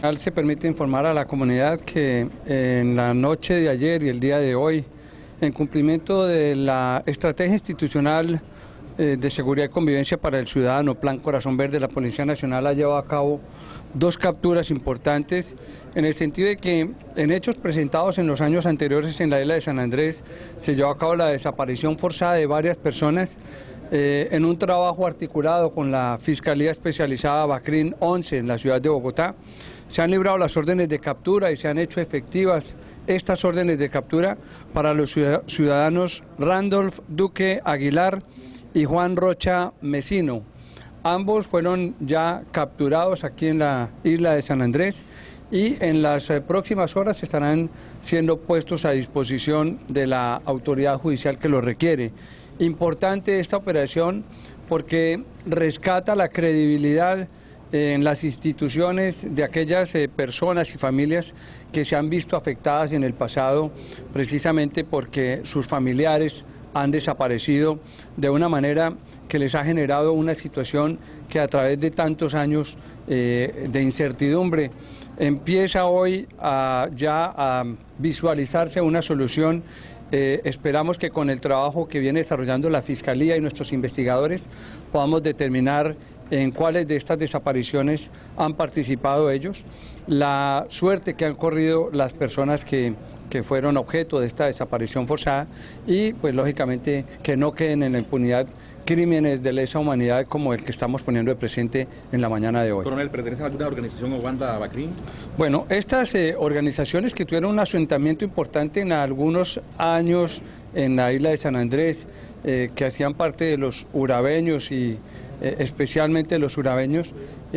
Se permite informar a la comunidad que en la noche de ayer y el día de hoy, en cumplimiento de la estrategia institucional de seguridad y convivencia para el ciudadano, Plan Corazón Verde, la Policía Nacional ha llevado a cabo dos capturas importantes, en el sentido de que en hechos presentados en los años anteriores en la isla de San Andrés se llevó a cabo la desaparición forzada de varias personas en un trabajo articulado con la Fiscalía Especializada Bacrín 11 en la ciudad de Bogotá. Se han librado las órdenes de captura y se han hecho efectivas estas órdenes de captura para los ciudadanos Randolph Duque Aguilar y Juan Rocha Mesino. Ambos fueron ya capturados aquí en la isla de San Andrés y en las próximas horas estarán siendo puestos a disposición de la autoridad judicial que lo requiere. Importante esta operación porque rescata la credibilidad en las instituciones de aquellas personas y familias que se han visto afectadas en el pasado precisamente porque sus familiares han desaparecido de una manera que les ha generado una situación que a través de tantos años de incertidumbre empieza hoy ya a visualizarse una solución. Esperamos que con el trabajo que viene desarrollando la Fiscalía y nuestros investigadores podamos determinar en cuáles de estas desapariciones han participado ellos, la suerte que han corrido las personas que fueron objeto de esta desaparición forzada y pues lógicamente que no queden en la impunidad crímenes de lesa humanidad como el que estamos poniendo de presente en la mañana de hoy. Coronel, ¿pertenece a alguna organización o banda Bacrín? Bueno, estas organizaciones que tuvieron un asentamiento importante en algunos años en la isla de San Andrés, que hacían parte de los urabeños y especialmente los urabeños,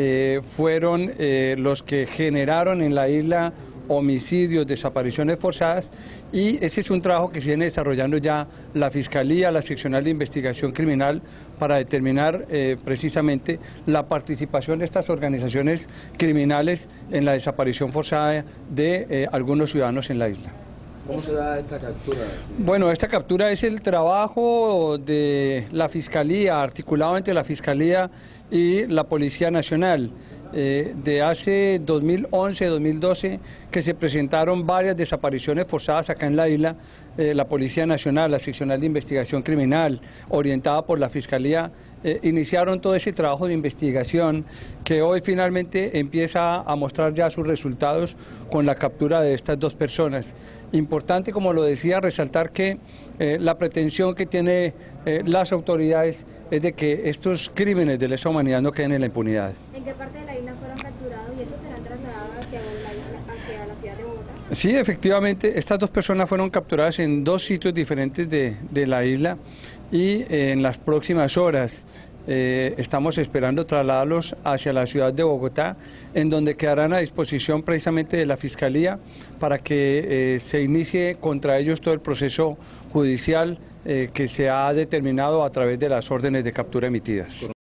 fueron los que generaron en la isla homicidios, desapariciones forzadas, y ese es un trabajo que se viene desarrollando ya la Fiscalía, la Seccional de Investigación Criminal, para determinar precisamente la participación de estas organizaciones criminales en la desaparición forzada de algunos ciudadanos en la isla. ¿Cómo se da esta captura? Bueno, esta captura es el trabajo de la Fiscalía, articulado entre la Fiscalía y la Policía Nacional. De hace 2011-2012 que se presentaron varias desapariciones forzadas acá en la isla, la Policía Nacional, la Seccional de Investigación Criminal, orientada por la Fiscalía, iniciaron todo ese trabajo de investigación que hoy finalmente empieza a mostrar ya sus resultados con la captura de estas dos personas. Importante, como lo decía, resaltar que la pretensión que tienen las autoridades es de que estos crímenes de lesa humanidad no queden en la impunidad. ¿En qué parte de la isla fueron capturados y estos serán trasladados hacia la ciudad de Bogotá? Sí, efectivamente, estas dos personas fueron capturadas en dos sitios diferentes de la isla y en las próximas horas estamos esperando trasladarlos hacia la ciudad de Bogotá, en donde quedarán a disposición precisamente de la Fiscalía para que se inicie contra ellos todo el proceso judicial que se ha determinado a través de las órdenes de captura emitidas.